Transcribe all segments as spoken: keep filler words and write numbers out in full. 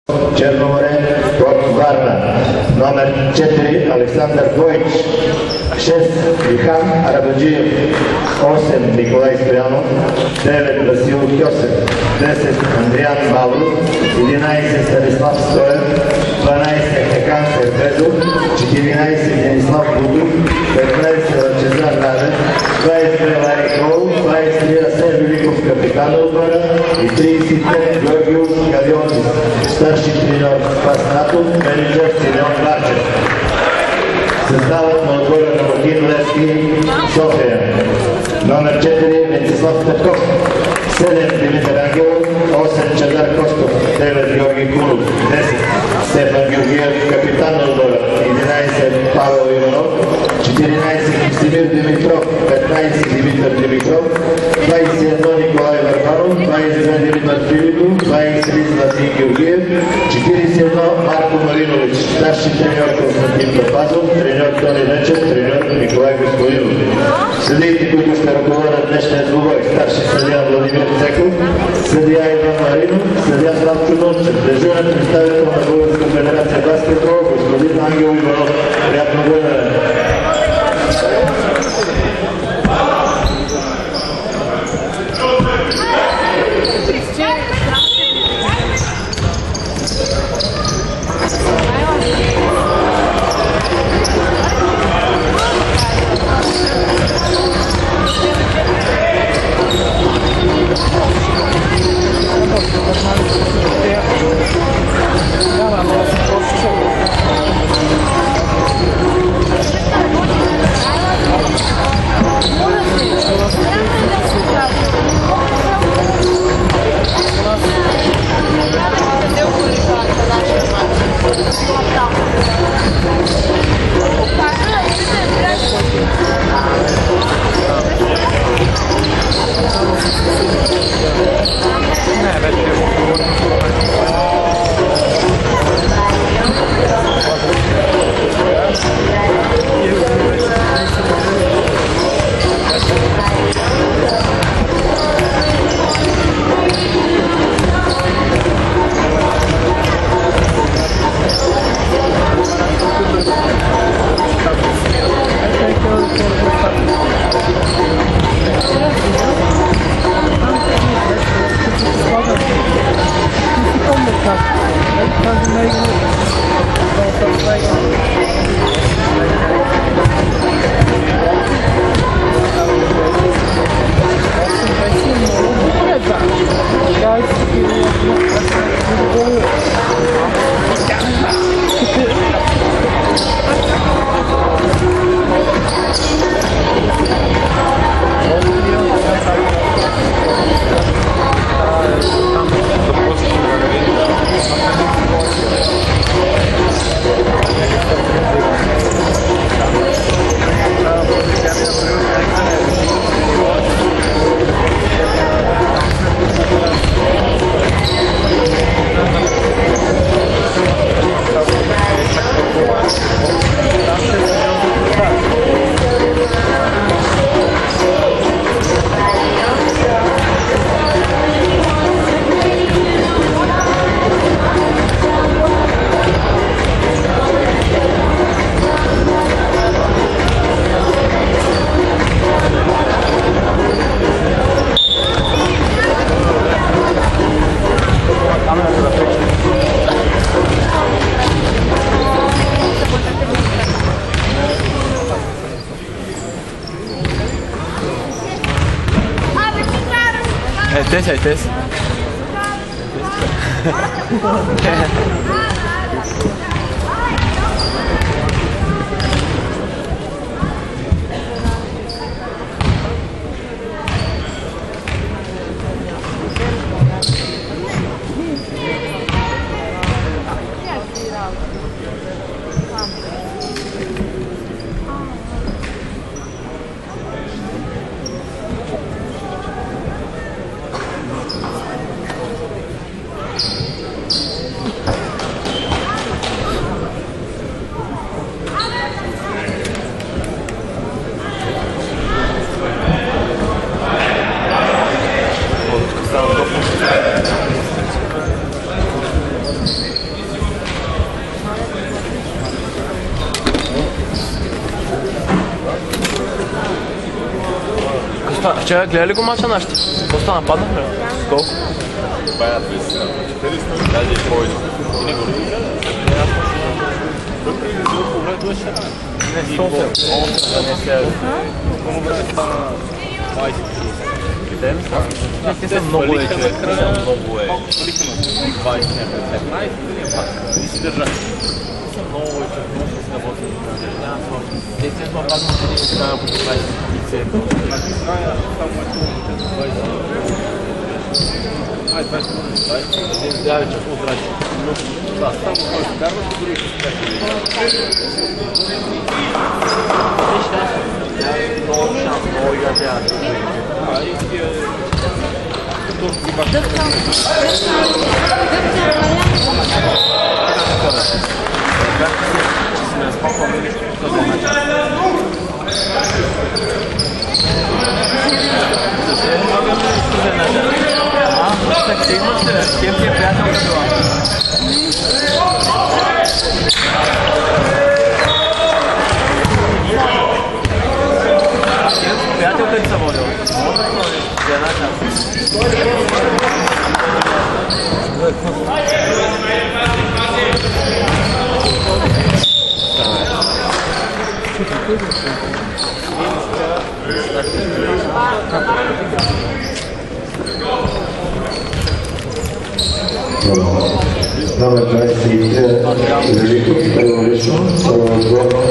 Черноморе от Варна. Номер четири Александър Войч. шест Ихан Арабаджиев. осем Николай Стоянов. девет Васил Кьосев. десет Андриан Мавров. единайсет Станислав Стоев. дванайсет Хекан Сербезов. четиринайсет Денислав Будов. петнайсет Лъчезар Радев. двайсет две Лари Кол. двайсет три Асен Великов капитан отбора и трийсет пет Георгиус Галионис. Старши треньор Спас Натов, менеджер Симеон Барчев. Съставът на отбора на Мартин Левски, София. Номер четири Венцислав Петков. седем Димитър Ангелов. осем Чадар Костов. девет Георги Кунов. десет Стефан Георгиев, капитан на отбора. единайсет Павел Иванов. четиринайсет Ксимир Димитров. петнайсет Димитър Димитров. двайсет и едно Николай Варваров. двайсет и две Димитър Филипов. двайсет и три Златин Георгиев. четирийсет и едно Марко Маринович. Старши треньор Константин Папазов. Треньор Тони Вечев. Треньор Николай Господинов. Съдиите, които ще ръководят днешния двубой: старши съдия Владимир Цеков, съдия Иван Маринов, съдия Славчо Нончев, дежурен представител на Българска федерация баскетбол господин Ангел Иванов. Приятно гледане! Tes, tes. Вчера гледа ли го мача нашите? Доста нападнахме. Колко? Баят без четиристотин, даже и тройно. И не го ли? Въпреки да го повредваш, Не, осем. осем, да не се... много време стана двайсет. Къде ми стана? Те са много е, че те са много е. Колко париха на двайсет, петнайсет, или пак? И си държали. Те са много е, че може да се работи. Няма сложно. Те се сме пазно, че не трябва по двайсет и седем. Само е двайсет. Ай, двайсет, двайсет. Да, вече по-здрачи. Да, само който карваш, и другите си качвали. Много шанс, много игра трябва. А, и тия... Като ги баш. Так ти имаш ли? С кем ти е приятелка това? Приятелка ли са водил? Може да водил? За една част. Номер двайсет и три Великов, първолично, първоотборно.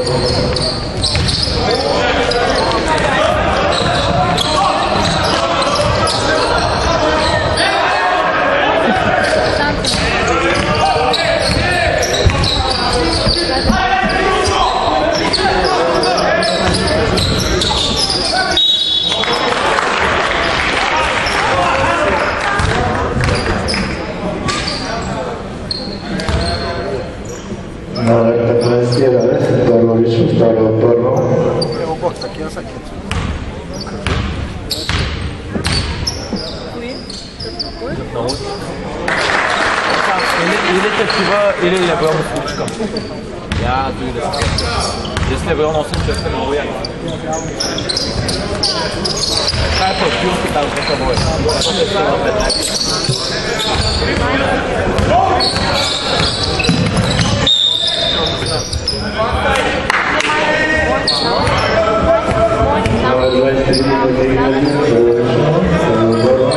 Номер петнайсет Ралев, първолично, второотборно. Или такива, или левел на случка. Я дойде. Если левел на осем човека, много яко. Това е по-стилски там за събой. Това е сила петнайсет. Номер двайсет и три Великов, първолично, първоотборно.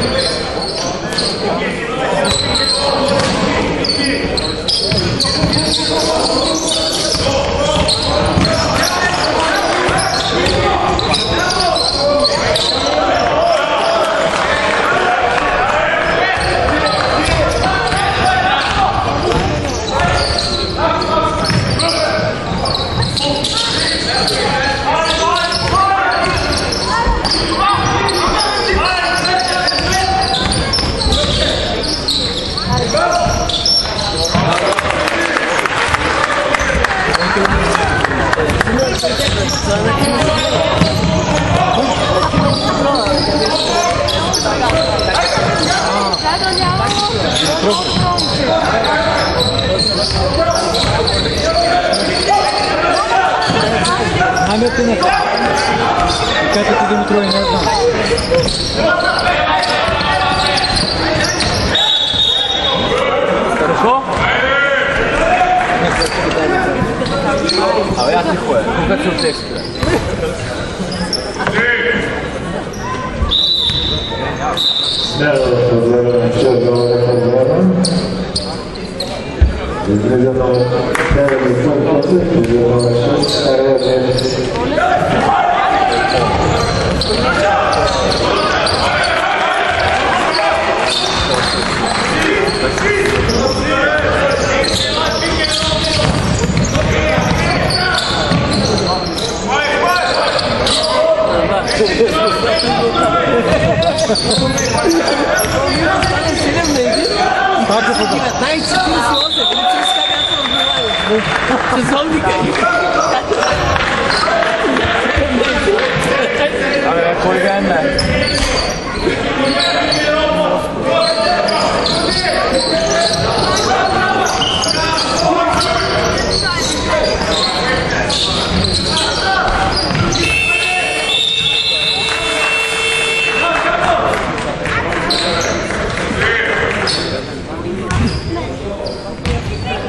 Намете на Катя Димитрова, не знам. Хорошо? Абе, аз не ходя. Кога си от текста? Смело подбора на черного подбора. Изгледа на девет и пет, изгледа на шест, Карел Немец. Абе, кой гайна?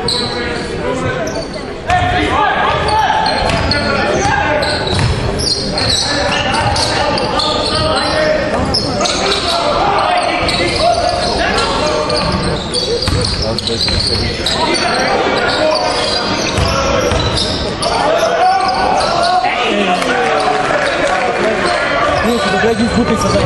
Блядь, изгубить создавать.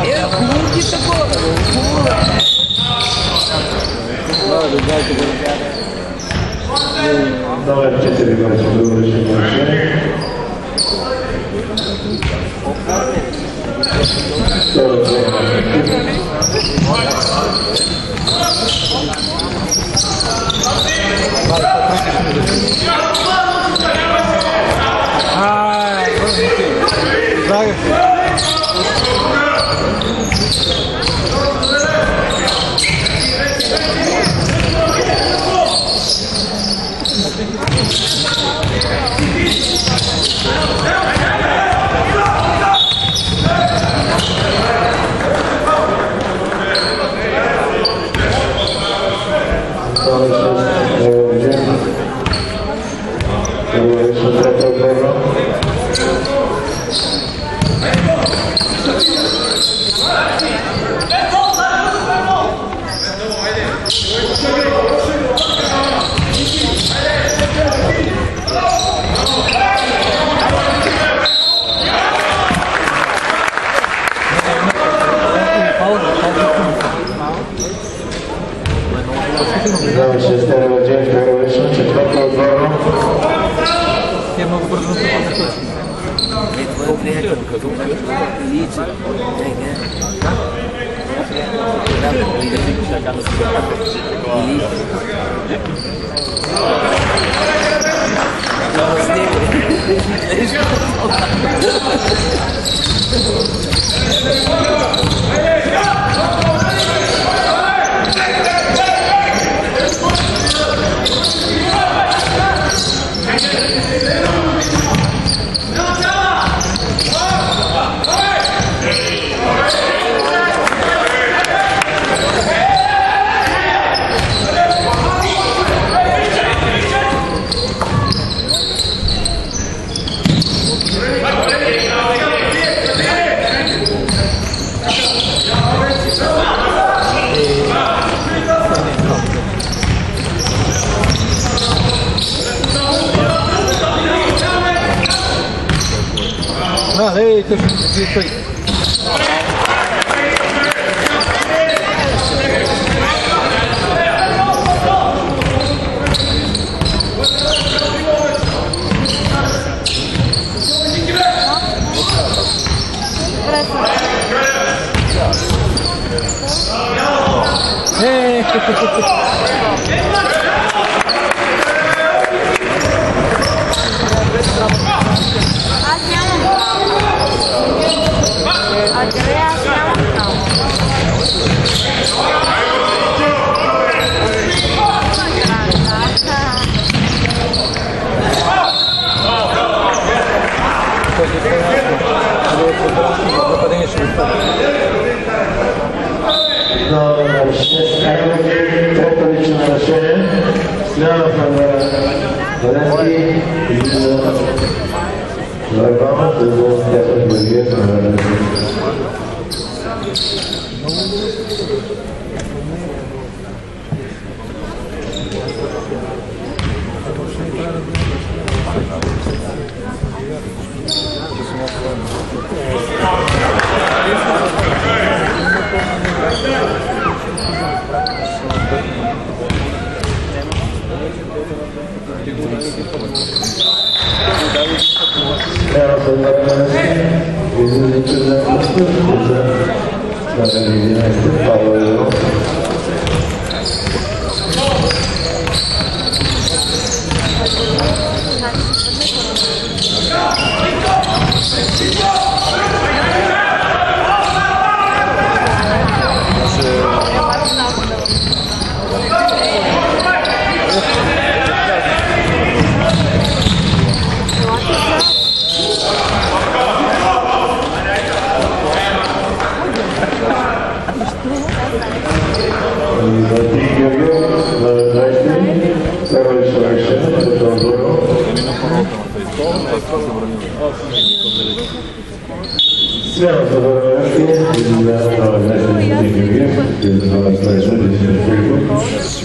Номер четыре матча был очень большой. Ай, вот Znamy się z tego dzień wczorajszym, czwartego odboru. я могу продолжить. Ah, hey, ты что? Эй, Номер шесть, трето лично нарушение. Смелов Валенский из Варбама, до пятого другия. Шарашев, Тодоров. Смяна Тодоровски, изгледа на внесен Димигив, изгледа на внесен Димигив.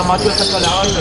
мачове са каляват,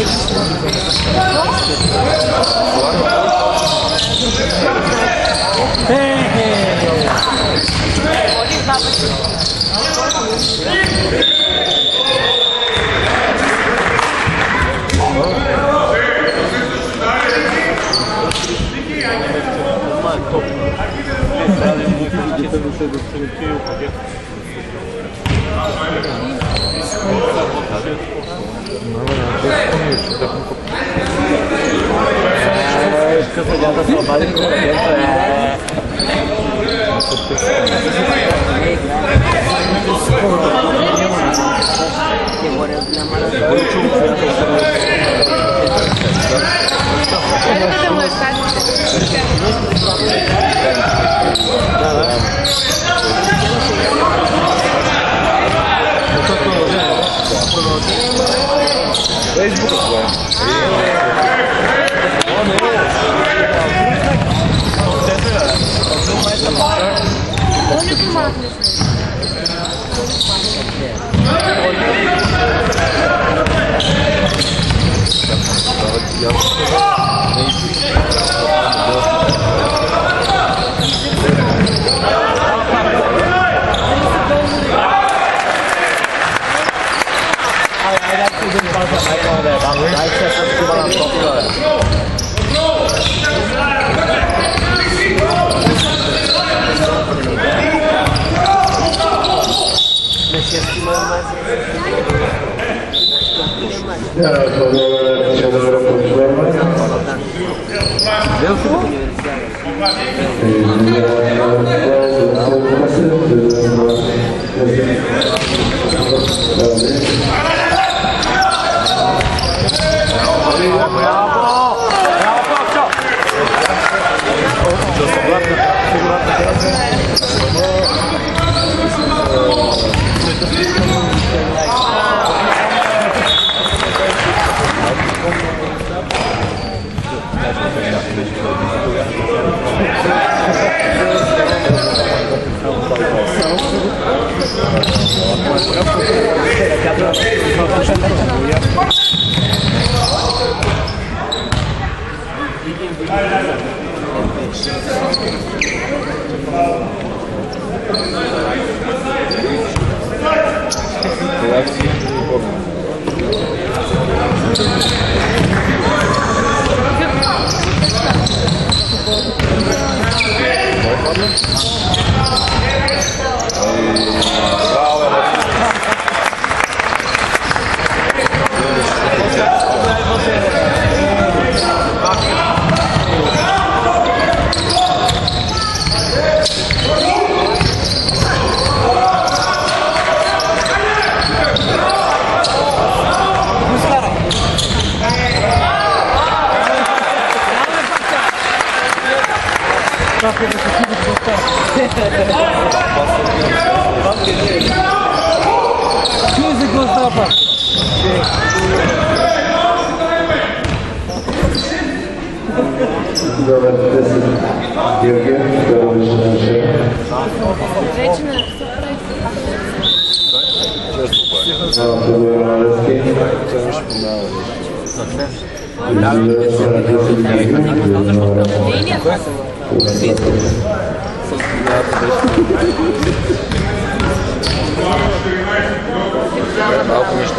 Малко неща.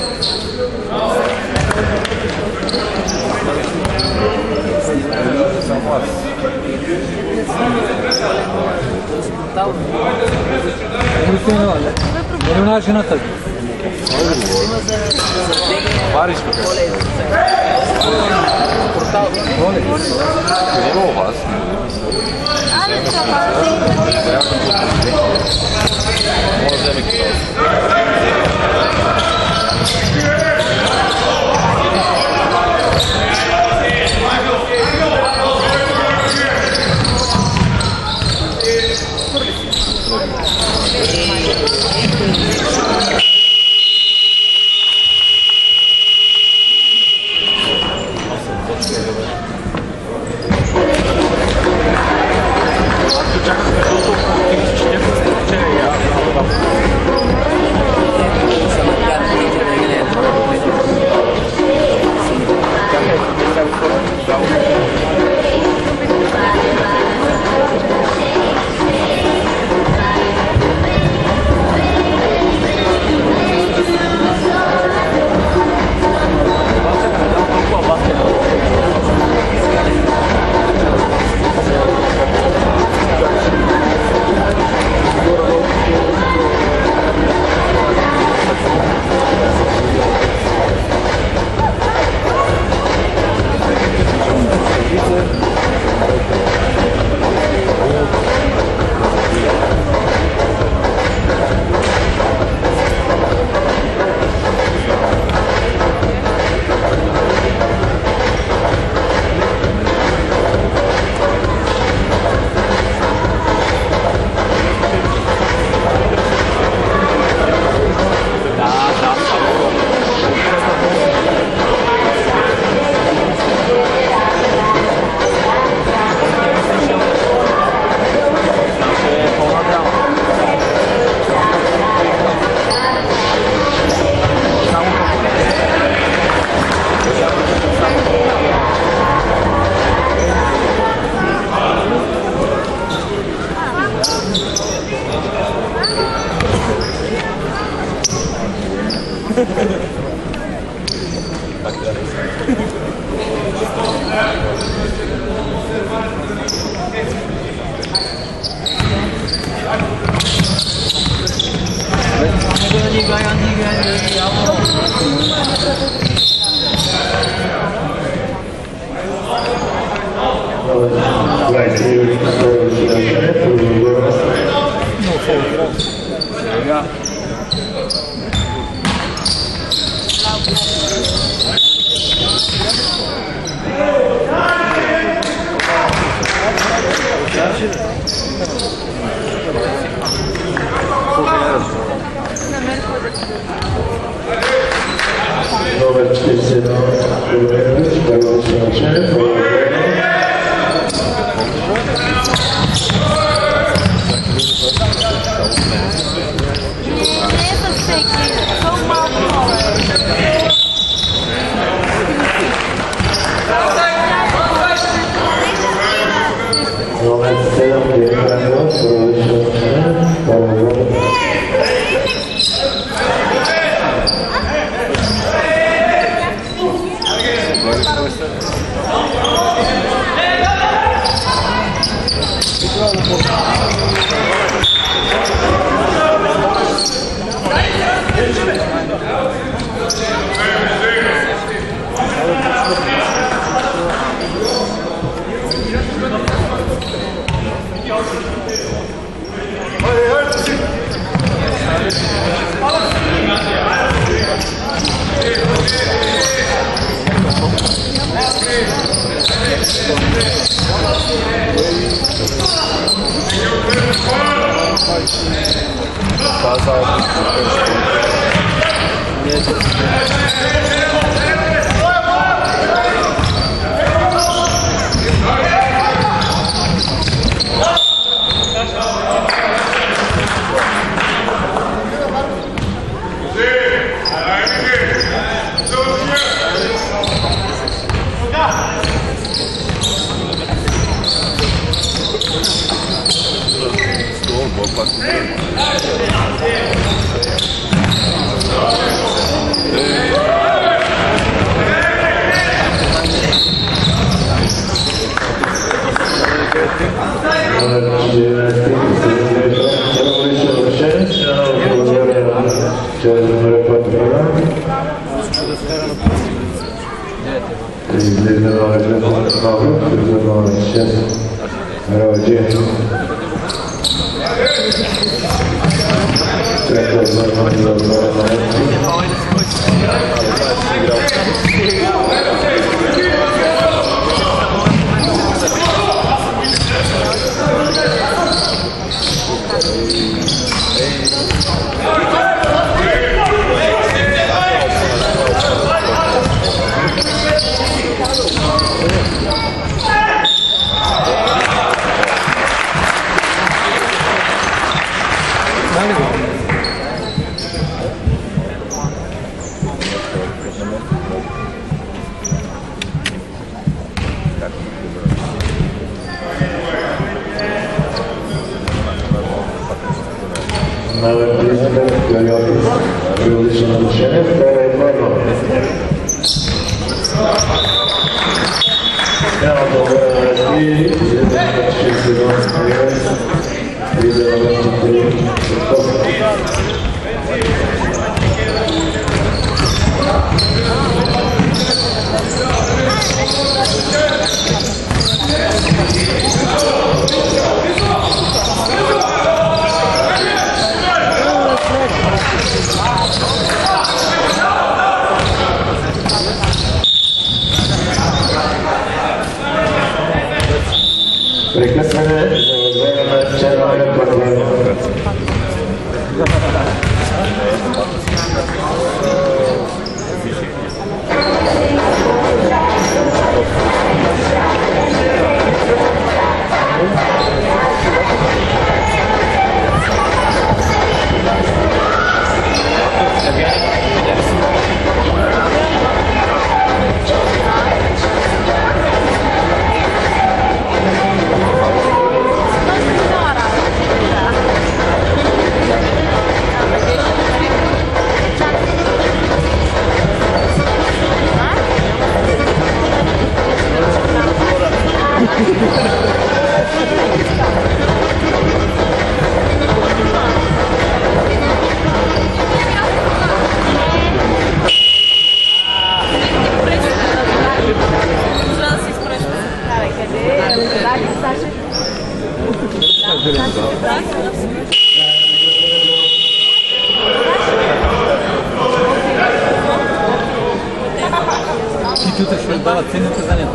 Non ha жената. Вариш тук. Къде у вас? Може да ми Номер четиридесет едно, първо съобщение, първо номер седем, първо съобщение, първо прекъсване за време на червения първен. Цени наказанието.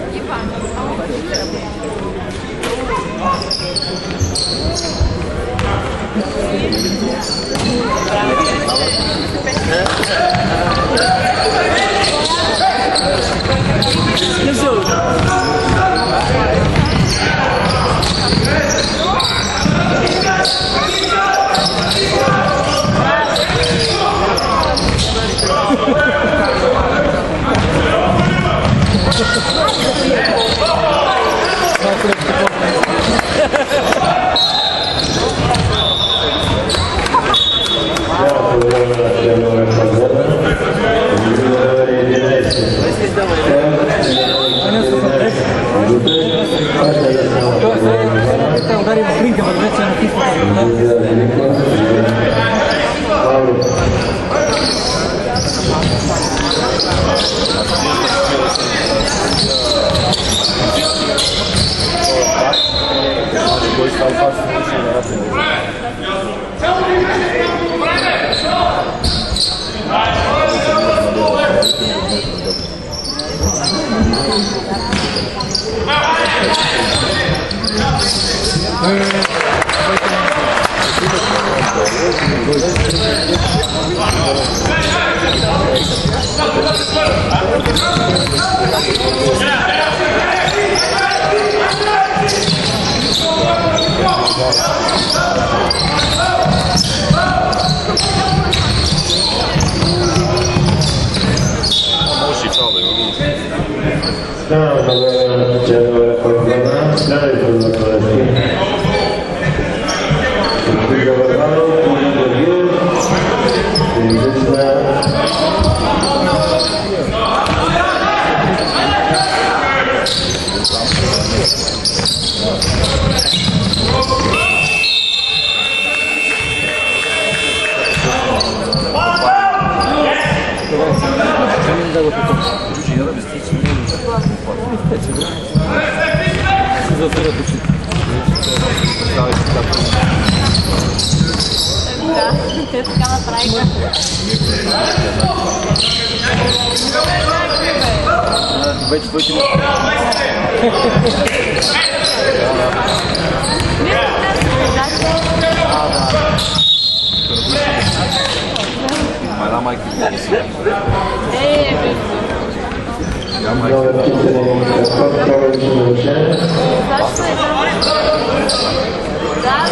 Вече твоите ли? Майна майка не си. Е, бе. Я майка. Защо е това? Да.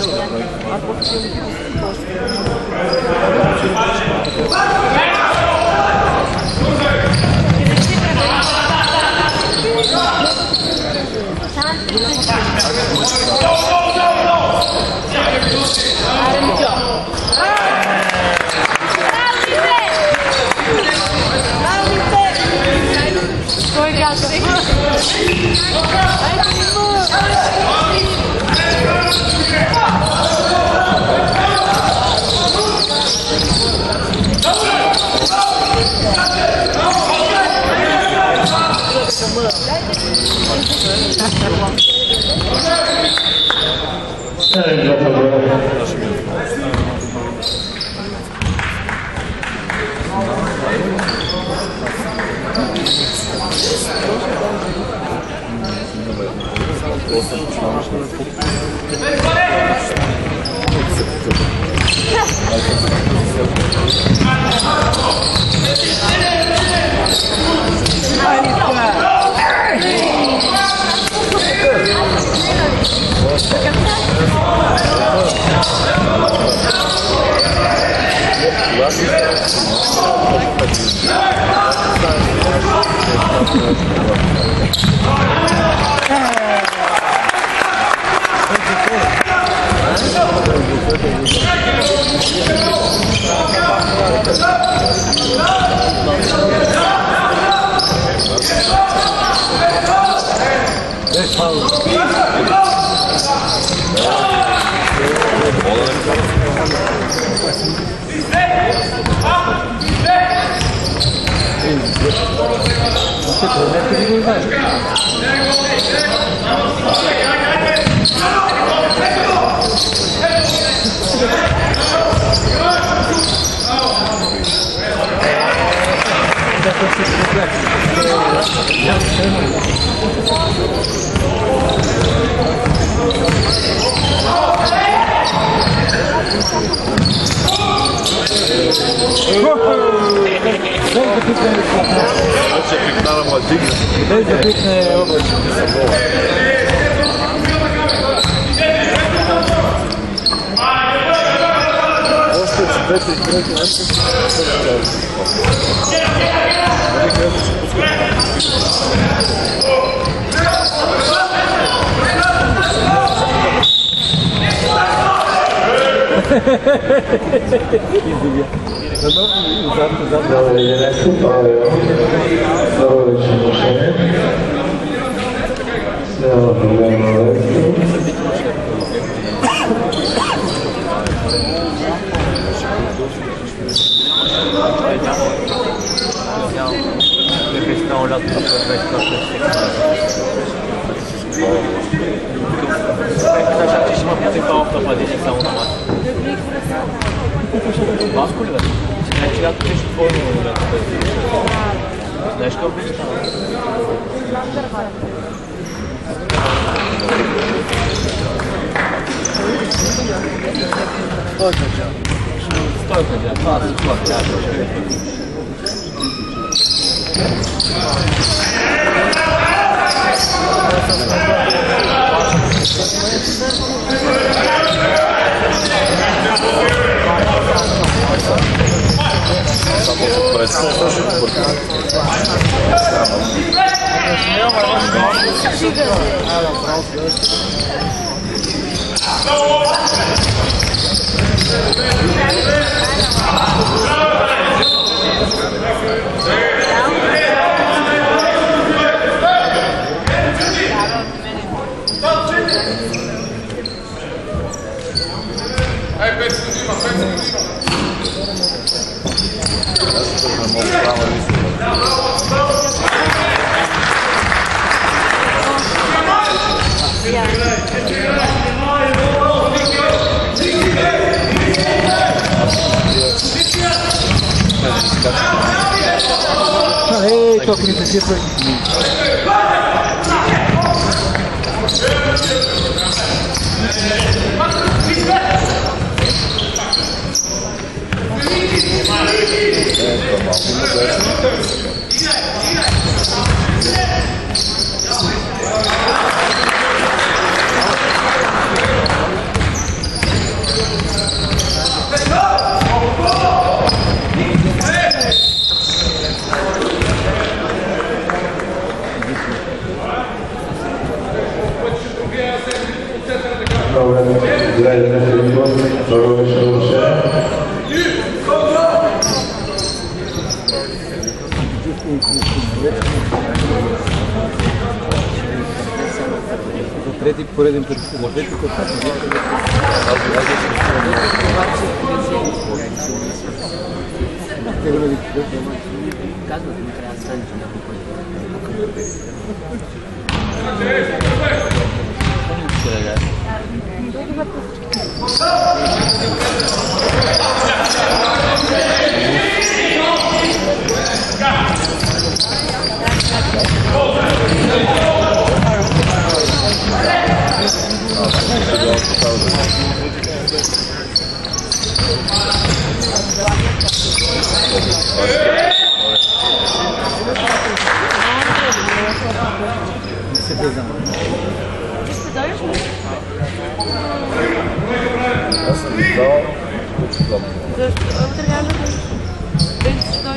Vai! Dobre, jedenastku Paweł. Zdrowe przynoszenie. Zdrowe, Ei, tô com isso aqui pra пореден път ще го вече, който аз не казват, не трябва да станеш няколко Аз съм издал. Защо? Утре няма да без що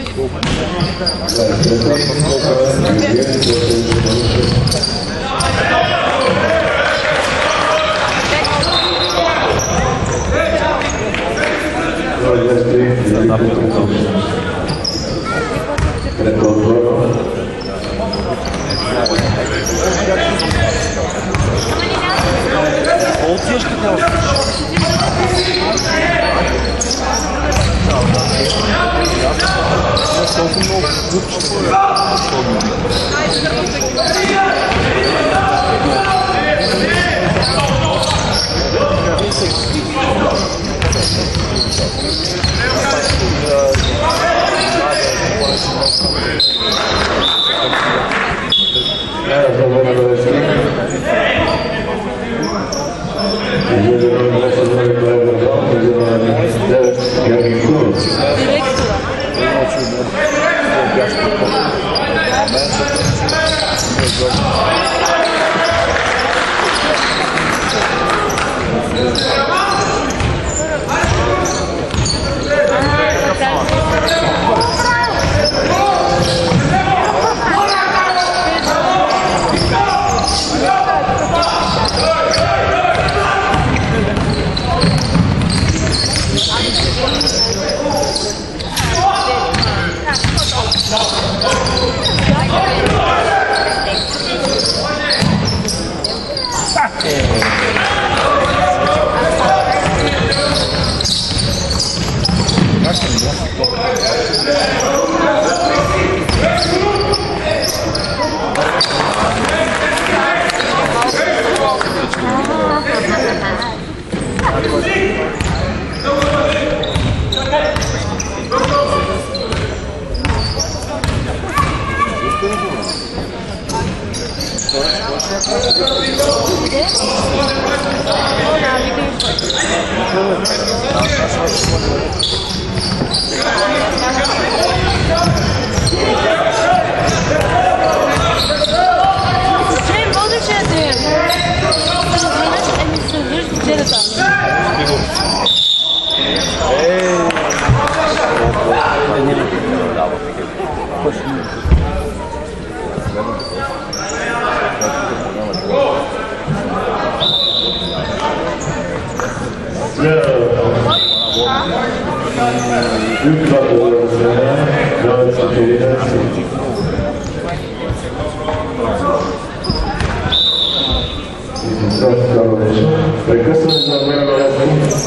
Прекъсване за обмена на лесно.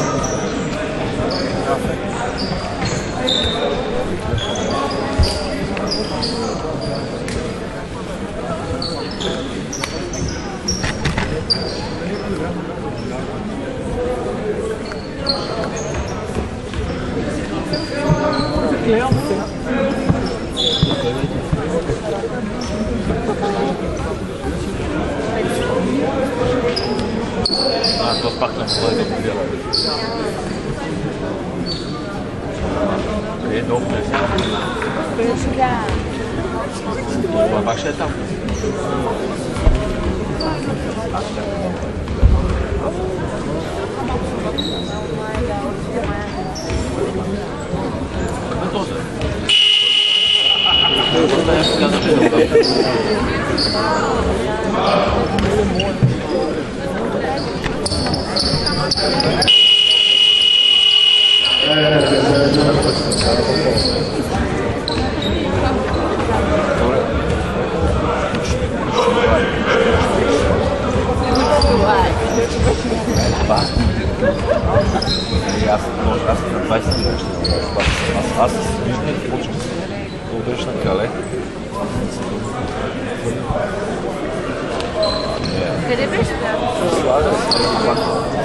А, то пак на това е добре. Е, добре. Това пак ще е там. What? може. Аз съм на двайсет минути. Аз с виждане почвам да удариш на крале. Къде беше това? Слага се пак.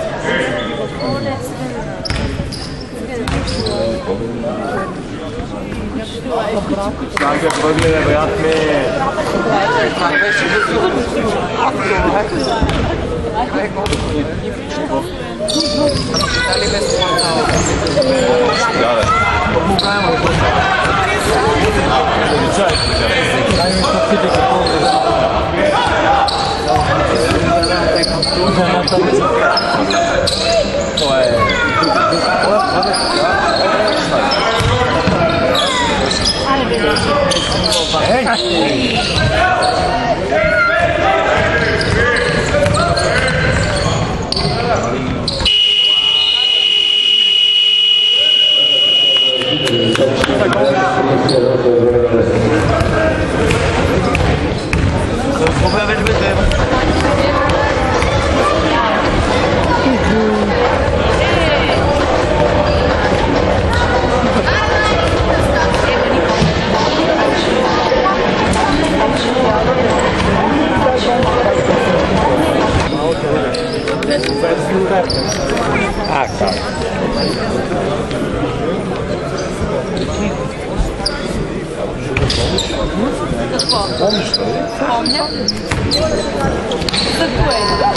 Как бъде, брат ми? Това е... Ah, tá. Помнишь, что ли? Помню. Такое.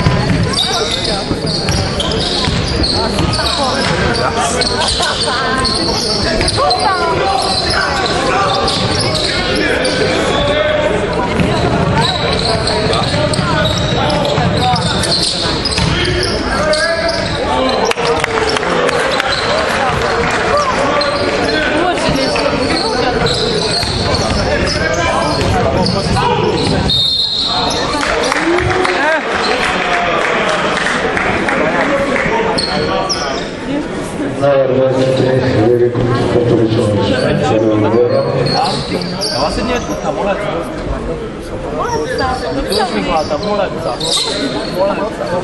Ela se dia tu tak molat. Terus minggu tak molat tak. Molat.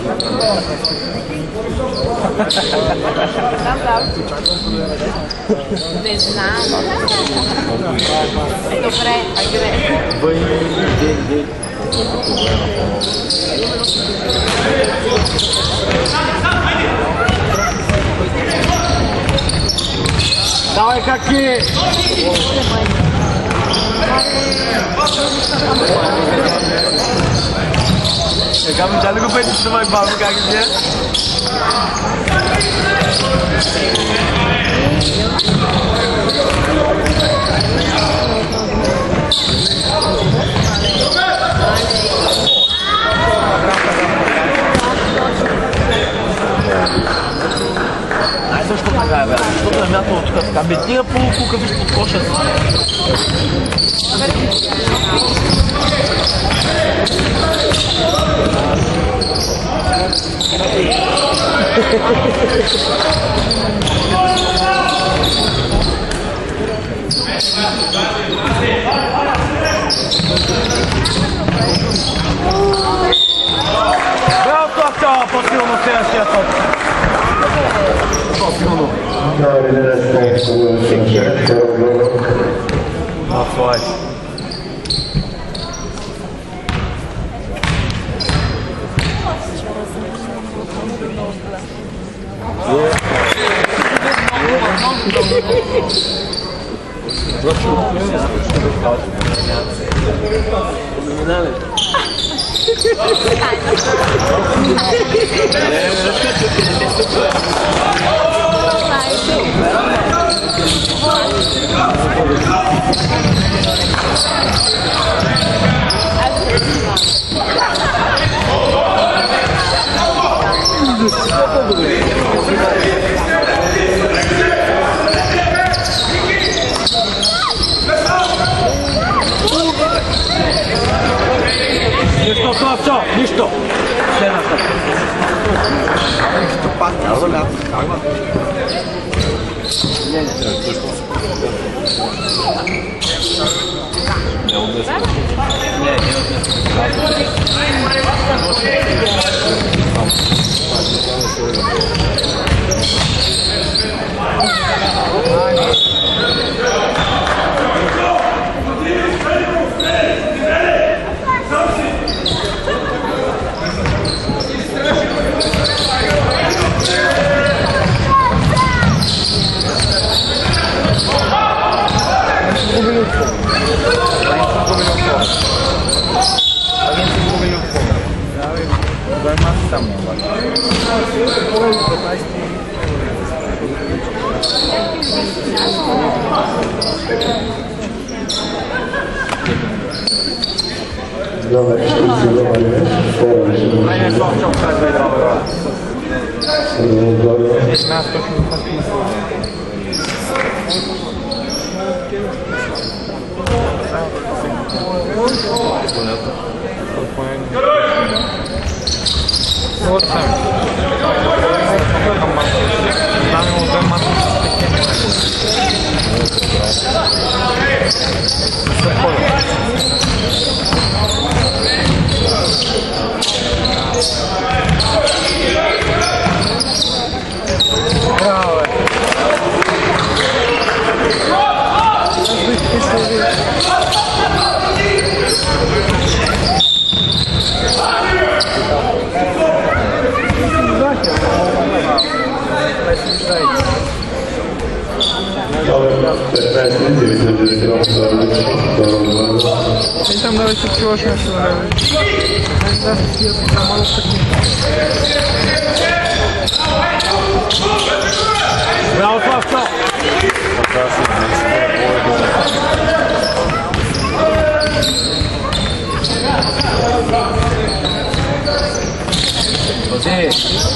Desenhado. Estou preta, grande. Bem, bem, bem. Давай какие! Kamu jalan ke peti tu baik baru kaki dia. Защо така е, бе? Защото е мятало тук така. Бе, тия полукука виж под коша си. Браво, Товчо! По-силно следващия топ. По-силно. That's right. Нищо, Славчо, нищо! Следната. Нищо пак, казвам, аз каква? Не, не, също. Не, уместно. Не, не, уместно. Номер четиридесет два Малинев, второ решение. Мене Славчов казва и добро. Вот сам. Там ему две массы. Браво! И там давайте чего-то Браво, Славчов! Ози!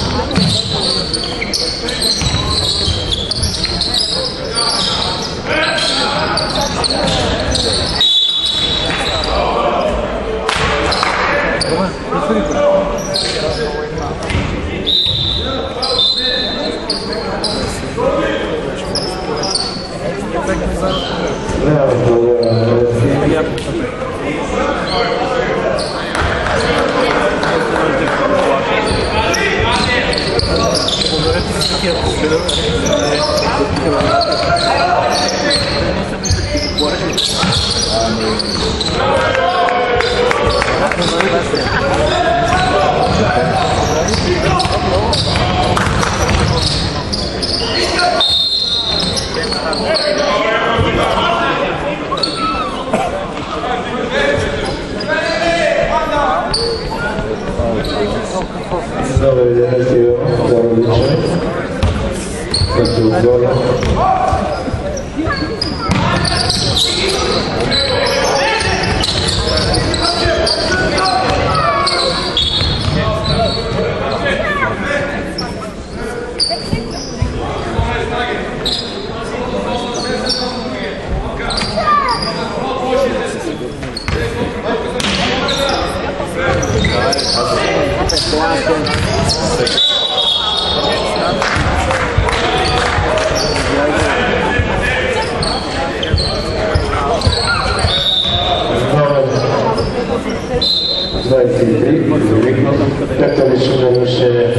двадесет три, както решено решение.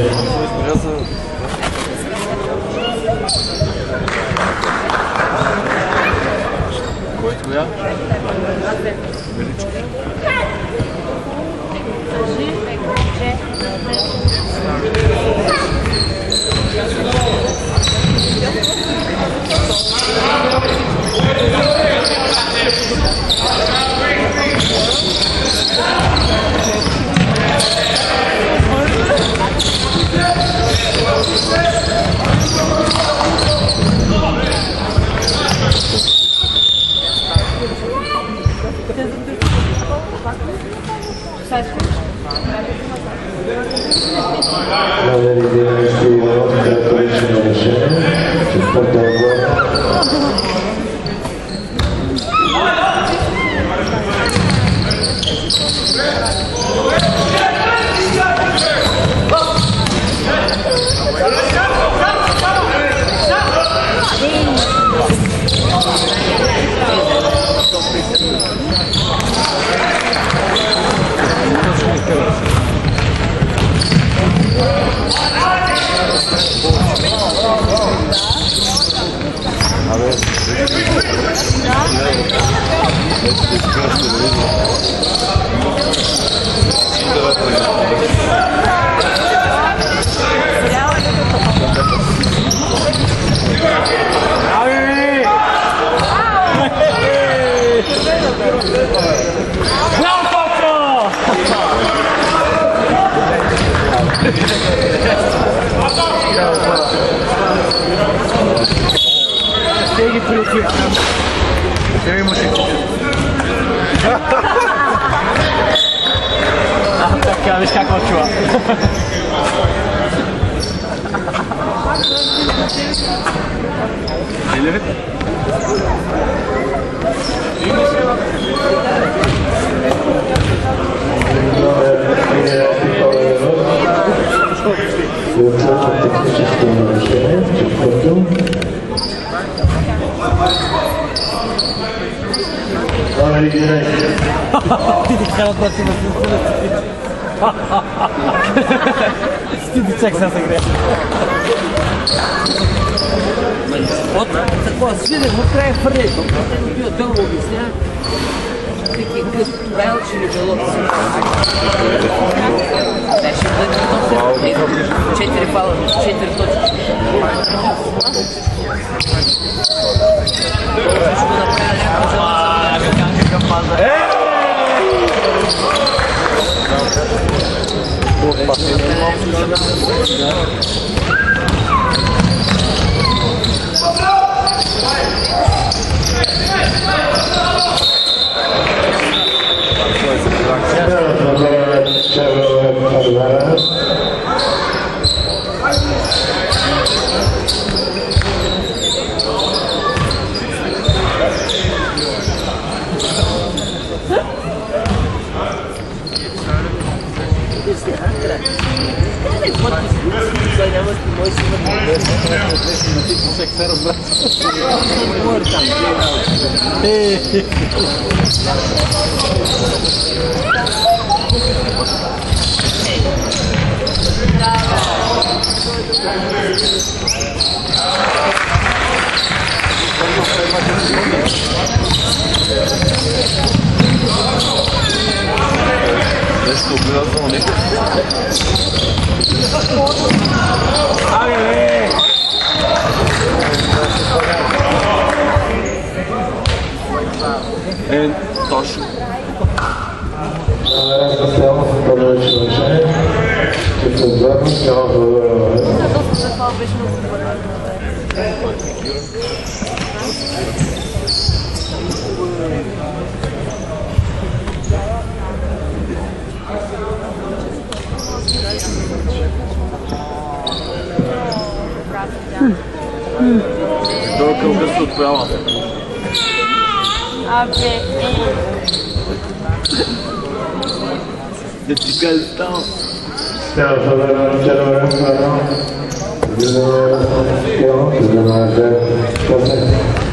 Който я? Thank you. Ще ми мушите. А, така, виж какво чува. Или ли? Техническое нарушение, четвърто. Номер единайсет. Стидичак сега се гре. От какво свиде, му край фърли. Бил дълго обясня. Таки къс правил, че не било. Беше бъде четири фала, четири точки. Ще го направя някакво желание. Нещо огледателно не. Е, точно. Първо решение, че се задно няма да бъде. Доста това беше много добър. Той е към късно отправа. Абе, Да ти кажа става. Става да бъде на червен едно. Видимо е скело, видимо е две косе.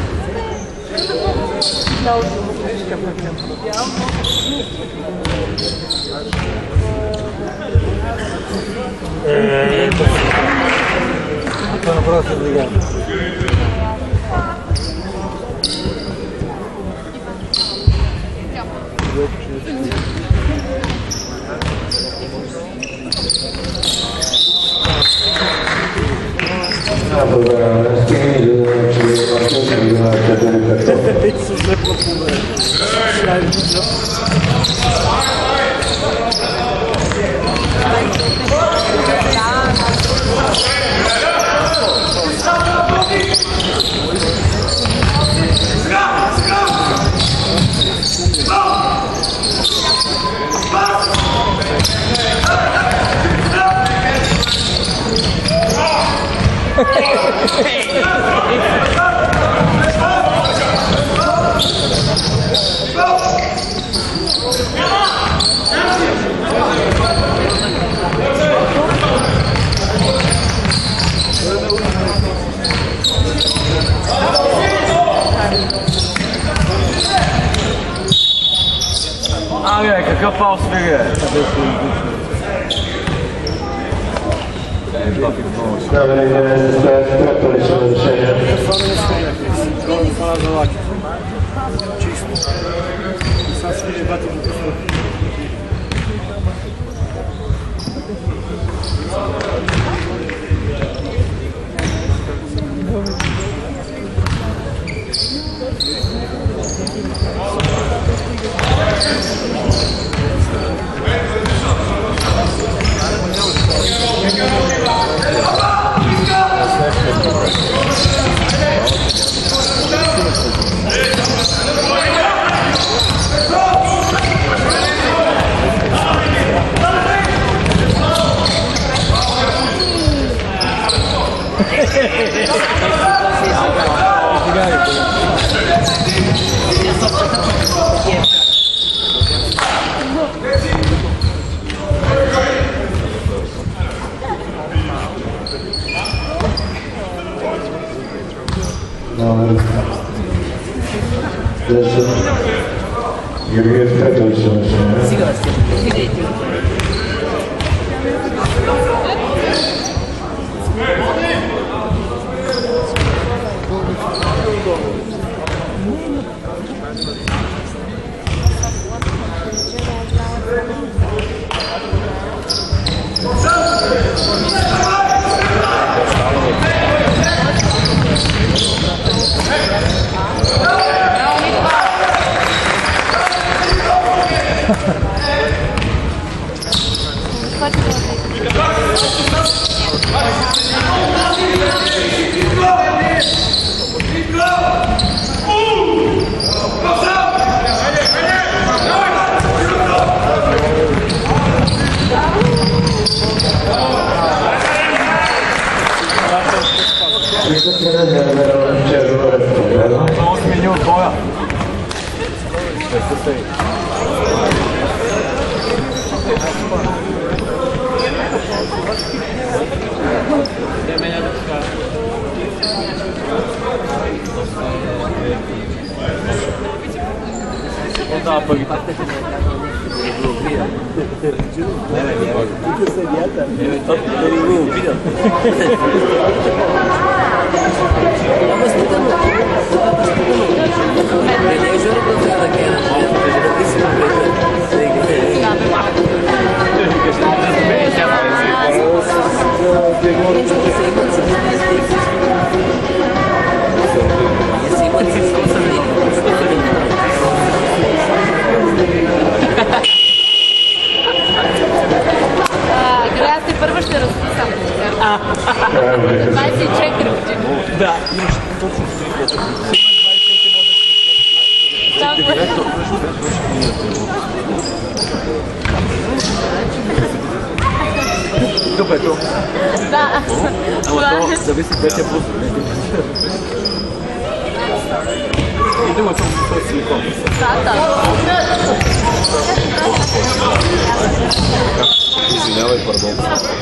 Това направо се двигава. Става да бъде на скини, видимо е, че е маркет, видимо е четири пето. Абе, какъв фаул свига е? Номер единайсет, трето лично решение. цигари. Номер десет. Георгиев Петрович. Сега сте. Видите. On smenio od boja. Da, păi. Гледате, първо ще разписам. двайсет и четири години. Да. Добето. Да. Ама то зависи къде тя пусне. И другото с силикон. Да, да. Извинявай, пардон.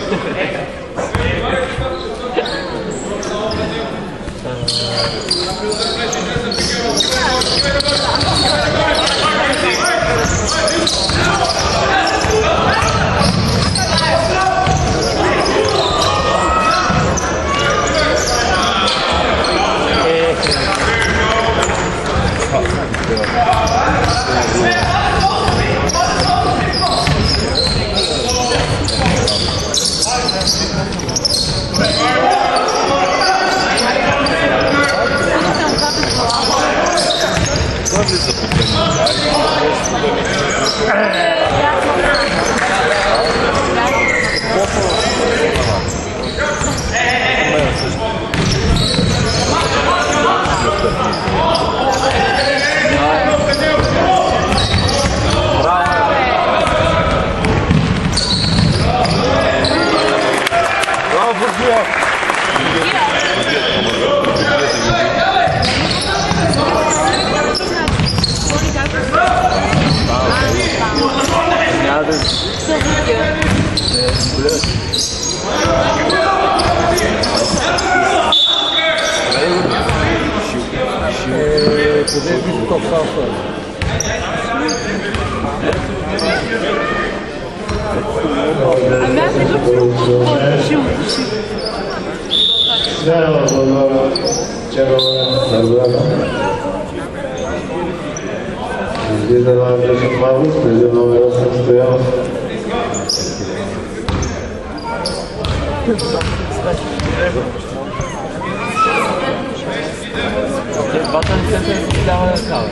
Здраво, добро, червона, сърдана. Излиза на десет Мавус, преди номер осем Стоянов. Двата ни центъра си дава на кава.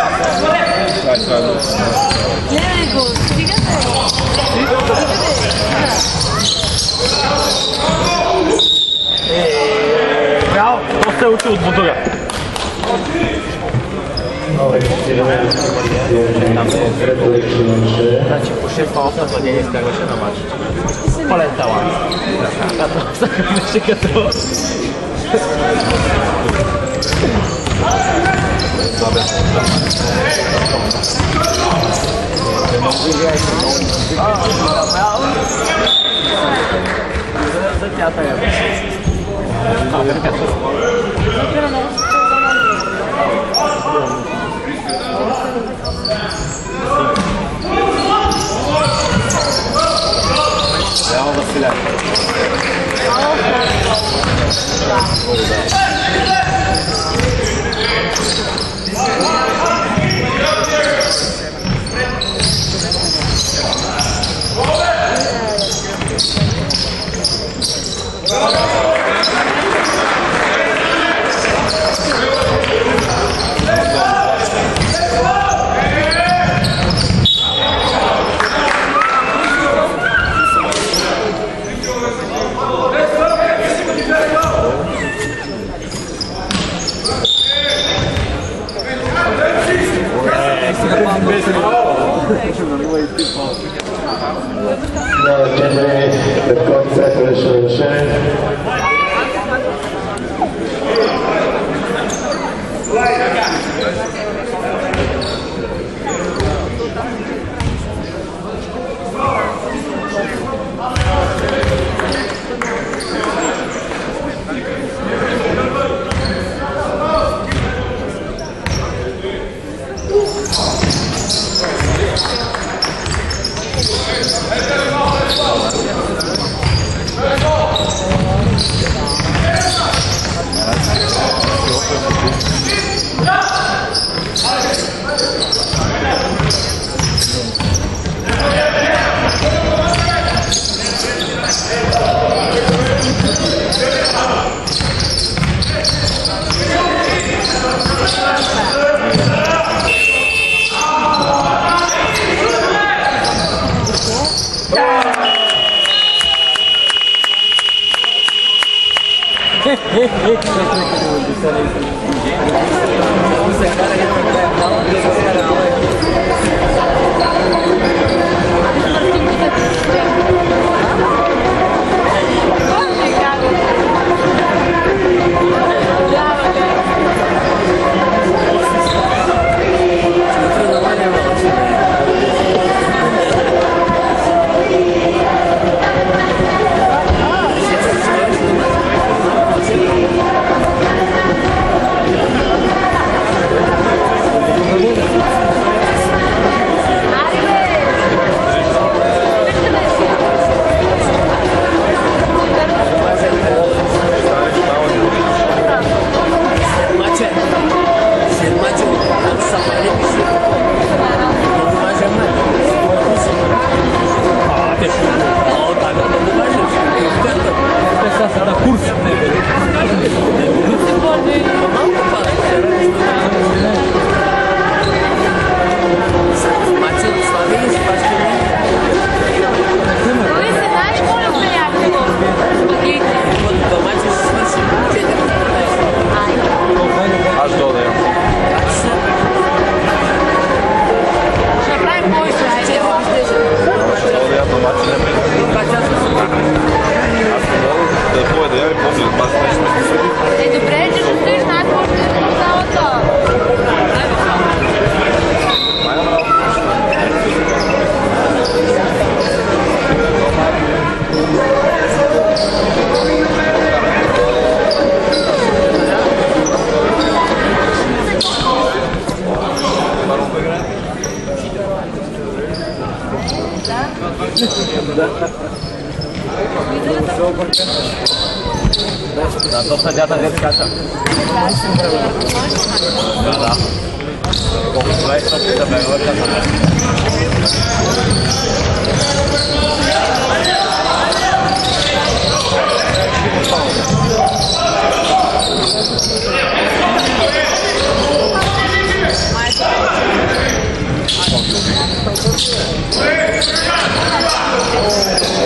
Гледай го, стигате! Стигате! се учи от Будура. Значи по шест на осем владения изкарваше на матч. Пълен талант. Като беше като... За театъра. Реално Василя. No, generally, the concept of the solution. Da, to săgeata de așa. Da, da. Vrei să te mai ori așa.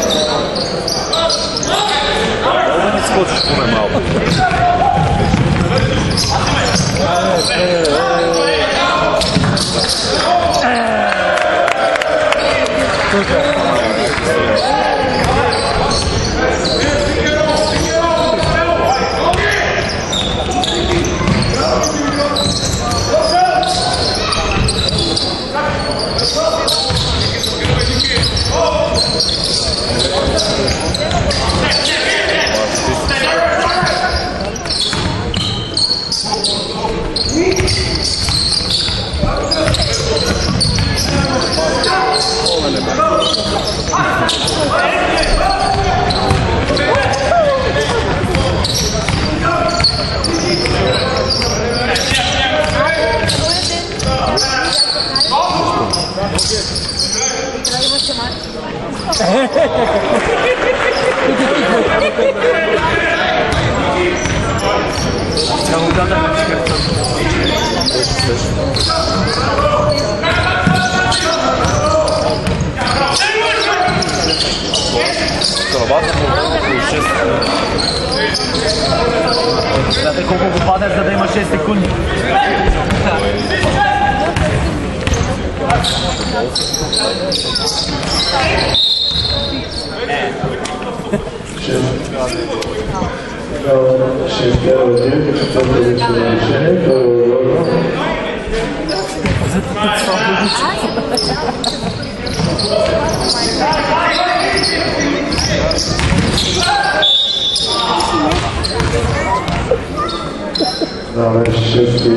Скочиш поне малко. Само казах, Знаете колко го падаш, за да има шест секунди? Шестера отдел, четвърто лично решение, първо номер шести.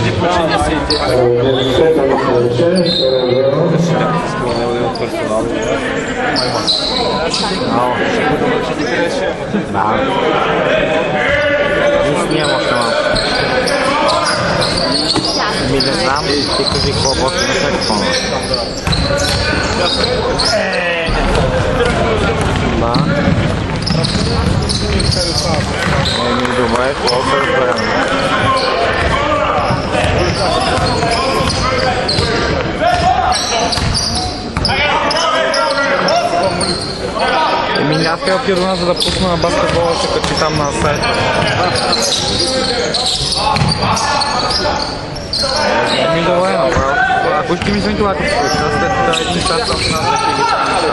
Пето лично решение, Нищо още малко. Ми не знам, ти кажи какво после не се спомня. Да. Еми добре, какво се разберем? Еми няма трябва отида до нас, за да пусна на баскетбола, ще качи там на сайта. Еми добре, направо. Ако ще ми звъни това, като се след един час съм с нас да ще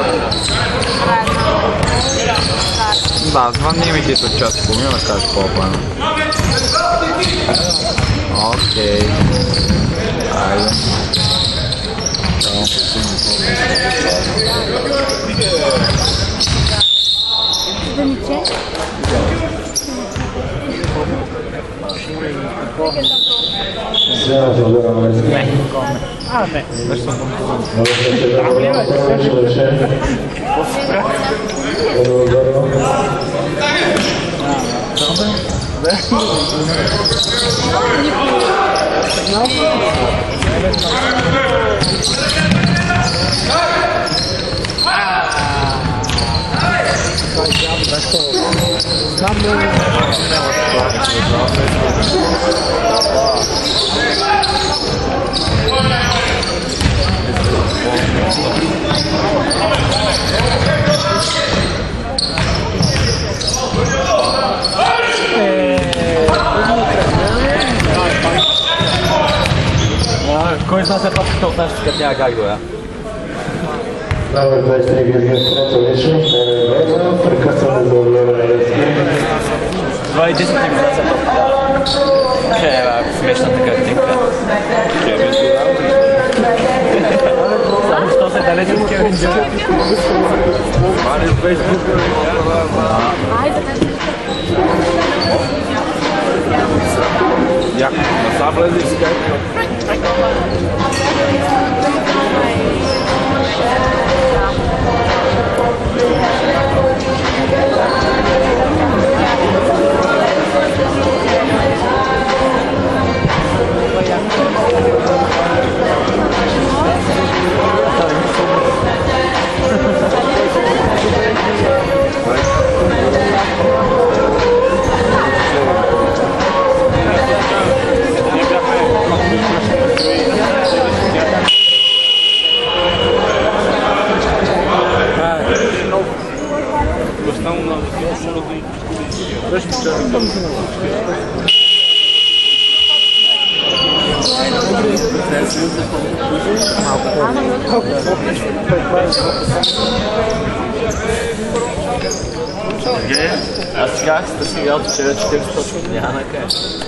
ги Да, звънни ми ти след час, помня да кажеш по-плана. Окей. Айде. Чао. Сега забравяме. Не. А, не. Защо? Много се забравяме. Първо лично решение. Първо първо. Кой знае след това питал от нашите, като няма как доя? Номер двайсет и три Георгиев, трето лично, втора време, прекъсване за обяване на ски. два и десет не ми знае след това. Е, бе, смешната картинка. Само що се далеч от Кевин Джо. Мани в Фейсбук. Яко, на са влезе и скайп. Аз сега да си играл вчера четиристотин точки, няма на къде.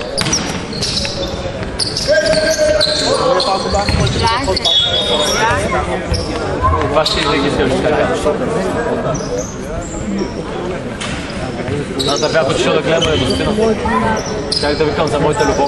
Това ще изрегистрираш така. Аз да бях отишъл да гледам е достина. Как да викам за моята любов.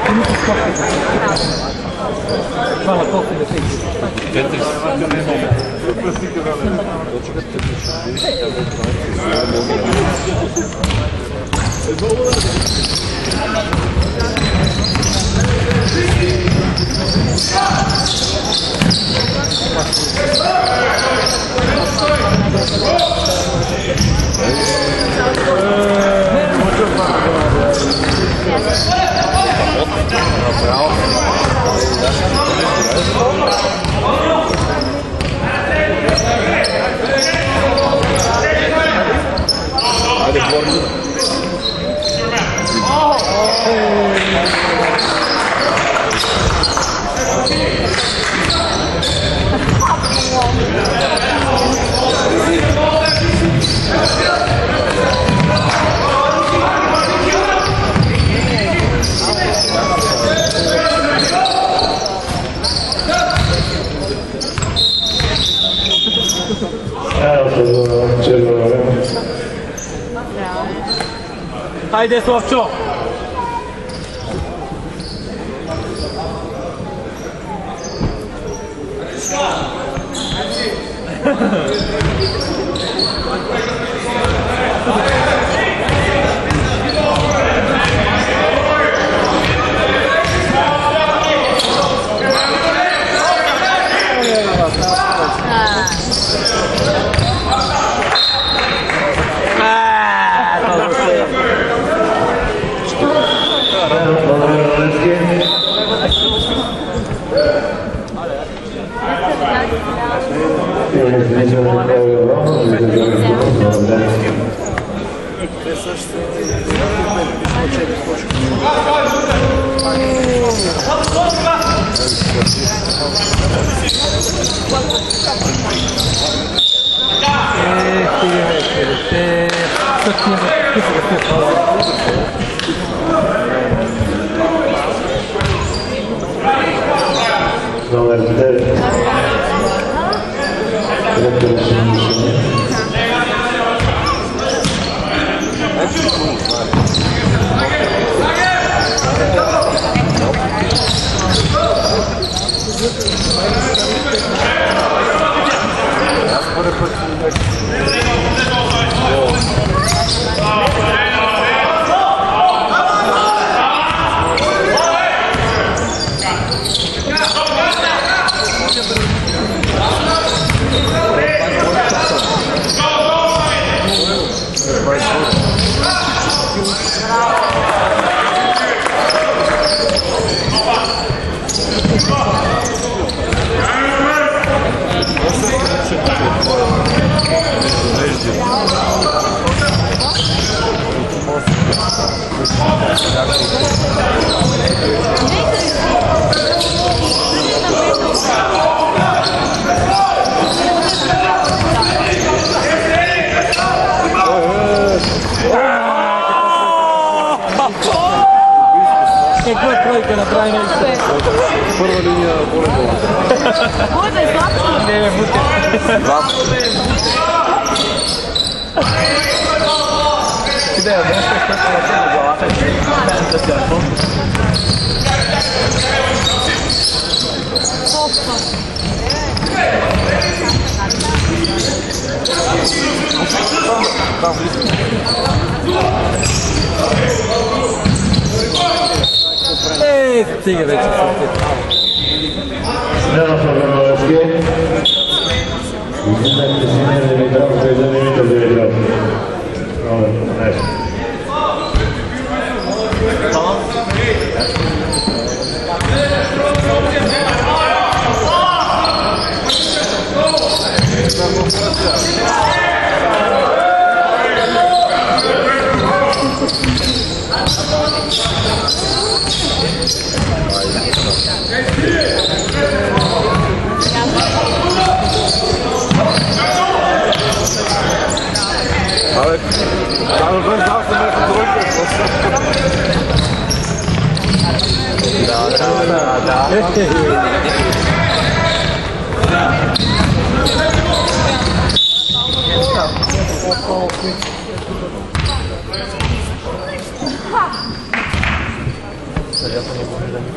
Hvala, koliko je teško. Četiri. Ajde, borbu. Hajde, Slavčo! Номер девет. Каква тройка направи нещо? Първа линия волейбол. Буде, Славчо? Не, не, буде. Къде е? Нещо е което на главата. Да се ръпом. Ей, стига вече съвсем. Смяна в Върновски. Изминахте си не Димитров, той за Димитър Димитров. Номер петнайсет. Абе, там бе знал съм някаква тройка. Да, да, да, да. вероятно не го виждам.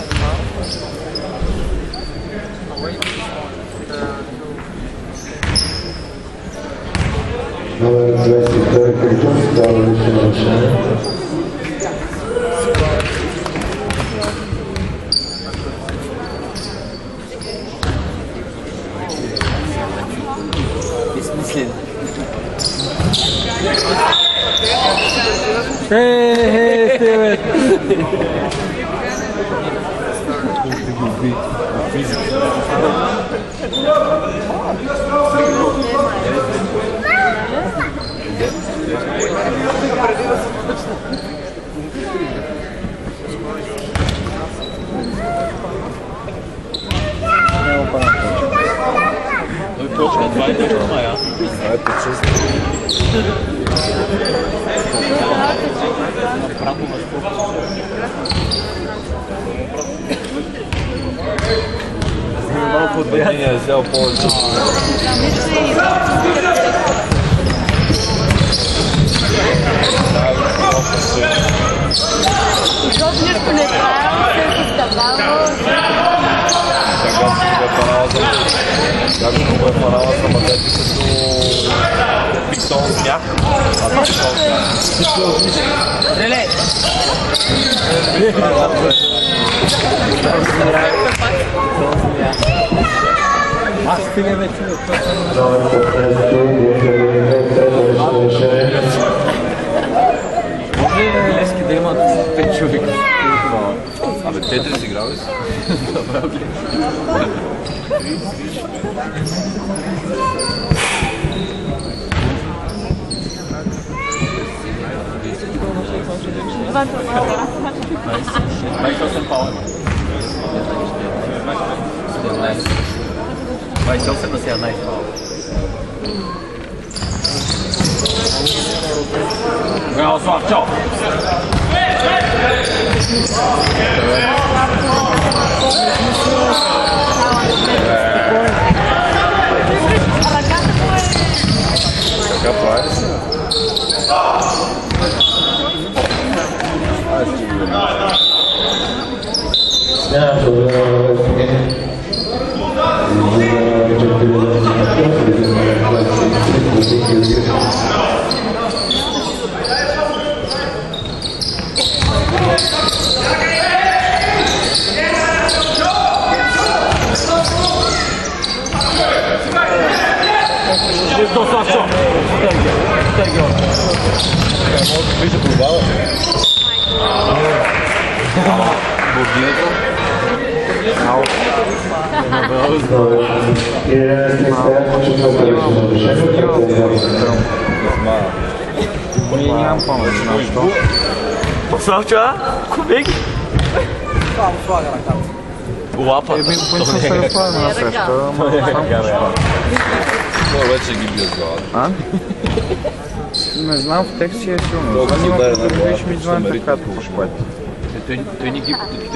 Номер двадесет и втори Кричов, това лично нарушение. Безсмислено. Ей, ей, Стивен! Той почва двадесет мая. Това е по-чест. Малко от бедния е взел повече. Защото нещо не правил, се съставало. Сега си го е парала за как го е парала за мъдете като пиктон смях. А това пиктон смях. Стреле! Аз ти не вече не Номер петнадесет, трето решение. Може ли Милевски да имат пет човека? Абе, Тетрис играл ли си? двадесет и осем пауър. седемнадесет. двадесет и осем на седемнадесет пауър. Браво, Славчо! Така прави ли си? Смяна проблема на Вестиген. До Славчо! Тегел! Виж да пробава. Бординето. Ние нямам помощ, знам що. Славчо, а? Кубеги? Само слага ръката. Лапа. Еми, по принцип се разпадаме на среща, ама Това вече ги бие с главата. А? Не знам, в текст си е силно. Толкова Това удари няма на да глава, видиш ми ще двамата намери като какво. шпат. Той не ги...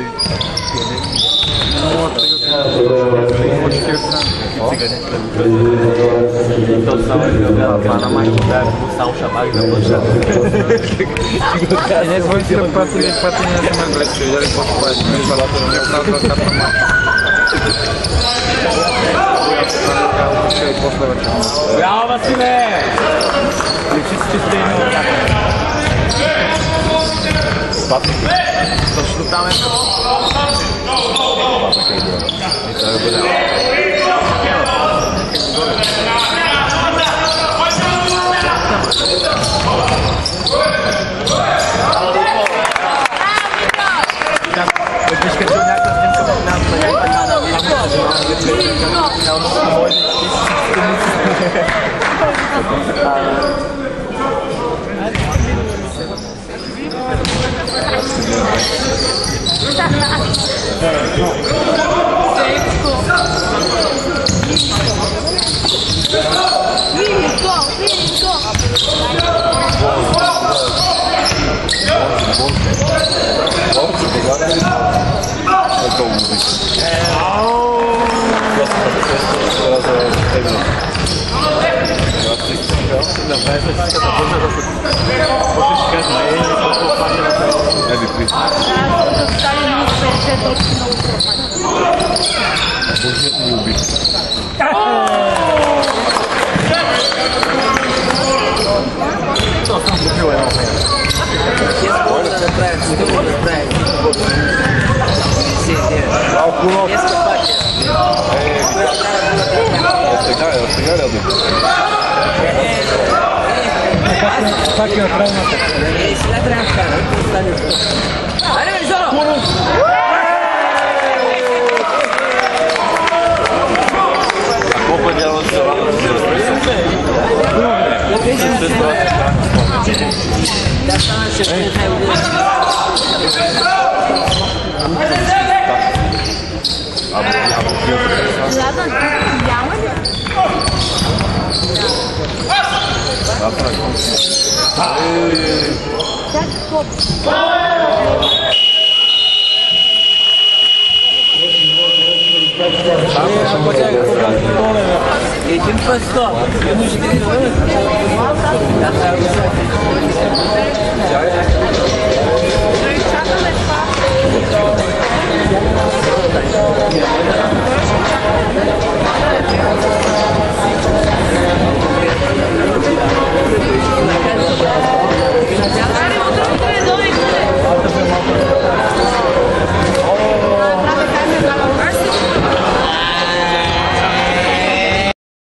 То само това на майка да само шамари на мъжа. Не, двойните пати пати не сме гледали, че видяли какво шпат. Не залата да не оправда ръката на майка. После вече. Браво, Василе! Личи си, че сте имал някакъв. Точно там е. И това е голямо. Виж като някакъв снимка в нас. Айде, три. Да, да стане минус петдесет точки много сложно. Божият ми уби. То съм купил едно. Днес мога да направя, сега мога да направя. Малко ног. Днеска пак е. Сега е, сега ли да? Как е направената? Е, сега трябва да вкара, да стане. Айде, бе, Жоро! Колко е дядо да се радва да се разписва? Да станеше в най-година. Ладно, няма ли? Чак коп. Един път сто. Не може да